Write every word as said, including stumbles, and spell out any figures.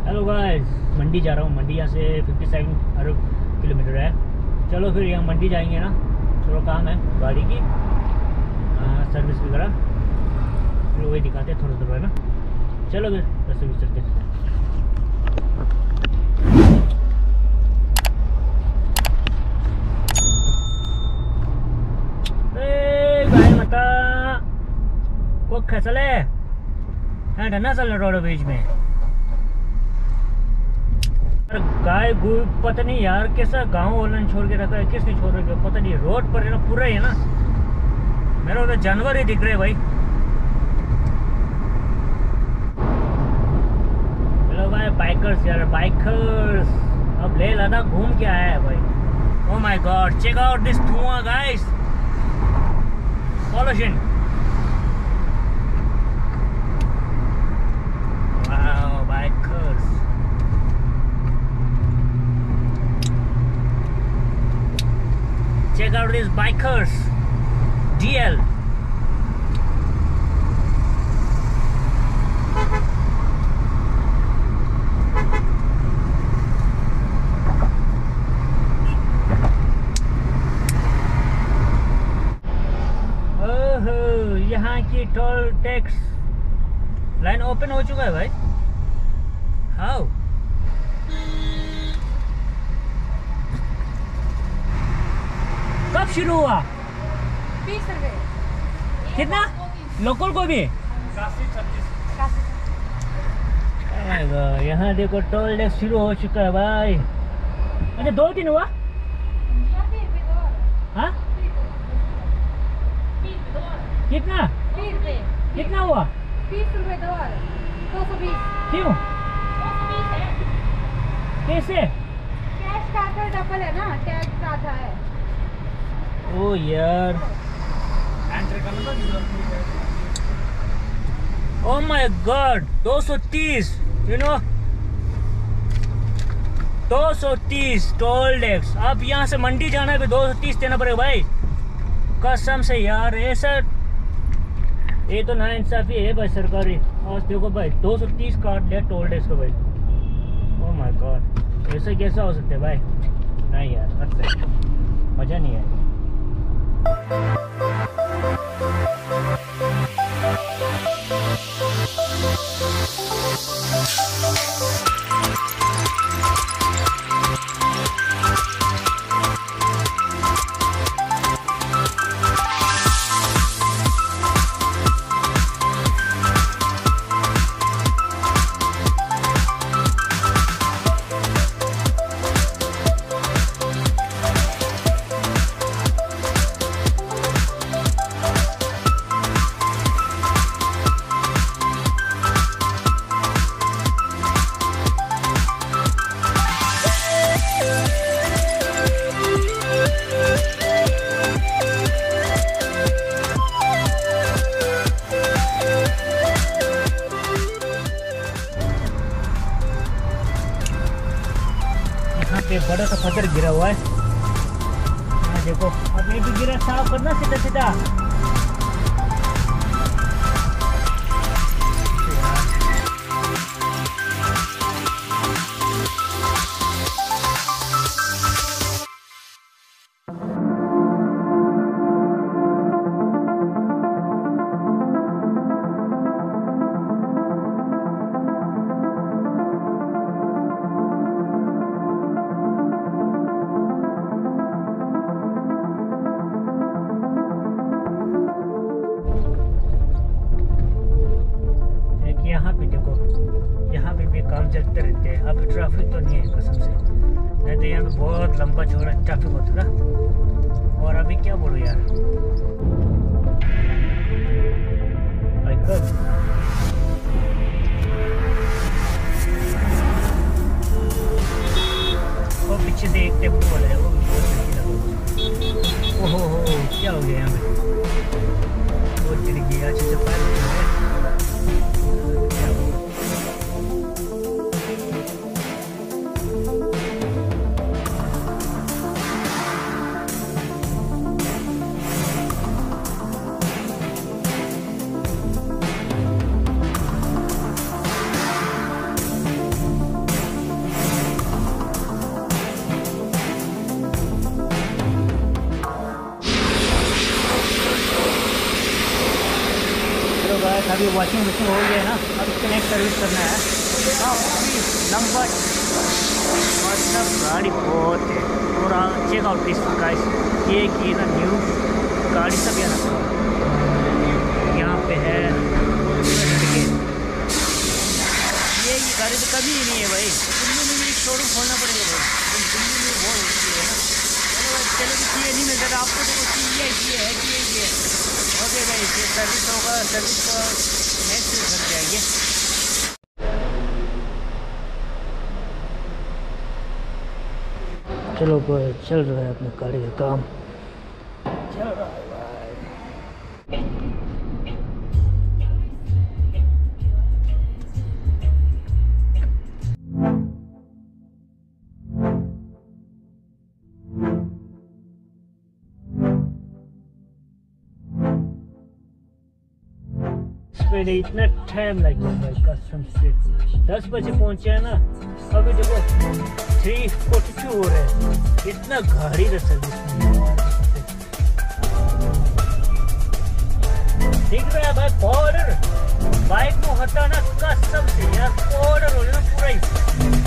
Hello guys, मंडी जा रहा हूँ। मंडी यहाँ से फिफ्टी सेवन अरब किलोमीटर है। चलो फिर यहाँ मंडी जाएंगे ना, थोड़ा काम है गाड़ी की आ, सर्विस वगैरह, फिर वही दिखाते हैं थोड़ा थोड़ा है ना। चलो फिर बस भी चलते हैं। गाय माता को खसले है ठंडा चल रोड बीच में। गाय गु पता नहीं यार कैसा गांव वालों ने छोड़ के रखा है, किसने छोड़ रखा है पता नहीं। रोड पर है ना, पूरा है ना, मेरा उधर जानवर ही दिख रहे भाई। हेलो भाई बाइकर्स यार, बाइकर्स अब ले लद्दाख घूम के आया है भाई। Oh my God, check out this धुआं guys, pollution. Wow, bikers. Check out these bikers. D L. यहाँ की टोल टैक्स लाइन ओपन हो चुका है भाई। हाउ कब शुरू हुआ? बीस रुपए। कितना लोकल को भी? यहाँ देखो टोल टैक्स शुरू हो चुका है भाई। अच्छा दो दिन हुआ? हाँ कितना बीस रुपए। कितना हुआ? बीस रुपए दो और दो सौ बीस। क्यों? दो सौ बीस है। कैसे? कैश का तो डबल है ना, टैक्स का आता है। ओ यार, ओ माय गॉड, दो सौ तीस, यू नो दो सौ तीस टोल टैक्स। अब यहाँ से मंडी जाना है, दो सौ तीस देना पड़ेगा भाई, कसम से यार। ऐसा ये तो ना इंसाफी है भाई सरकारी। आज देखो भाई दो सौ तीस काट लिया टोल टैक्स का भाई। ओह माय गॉड, ऐसा कैसा हो सकता है भाई? नहीं यार, हद से मज़ा नहीं है। पे बड़ा सा पत्थर गिरा हुआ है, हाँ देखो। अब ये भी गिरा, साफ करना सीधा सीधा। यहाँ पे देखो, यहाँ पे भी काम चलते रहते हैं। अभी ट्रैफिक तो नहीं है कसम से, नहीं तो यहाँ पे बहुत लंबा चौड़ा ट्रैफिक होता ना। और अभी क्या बोलूँ यार, वो पीछे से एक टेम्पो वाला है, वो भी बहुत लगा। ओहो हो, क्या हो गया यहाँ पे? बहुत चिड़ गई अच्छे से पैर अब ये वॉशिंग मशीन हो गया है ना, अब इसका नेक्स्ट सर्विस करना है। काफ़ी लंबा मतलब गाड़ी बहुत है। और चेक आउट दिस गाइस, ये की ना न्यू गाड़ी सब है ना, यहाँ पे है लड़के। ये ये गाड़ी तो कभी ही नहीं है भाई, कुल्लू में भी शोरूम खोलना पड़ेगा भाई, दिल्ली में बहुत होती है ना। चलो भाई, चलो भी चाहिए नहीं मिलता था आपको, तो चाहिए ये है कि ये है। ओके भाई, ये सर्विस होगा, सर्विस का नेक्स्ट घर जाएंगे। चलो भाई, चल रहा है अपने गाड़ी का काम, चल रहा है भाई। पहले इतना टाइम लग गया भाई कसम से, दस बजे पहुंचे हैं ना, अभी देखो थ्री फोर्टी टू हो रहे हैं। इतना गाड़ी का सर्विस दिख रहा है भाई। पाउडर बाइक में होता ना कसम से यार, पाउडर हो ना पूरा ही।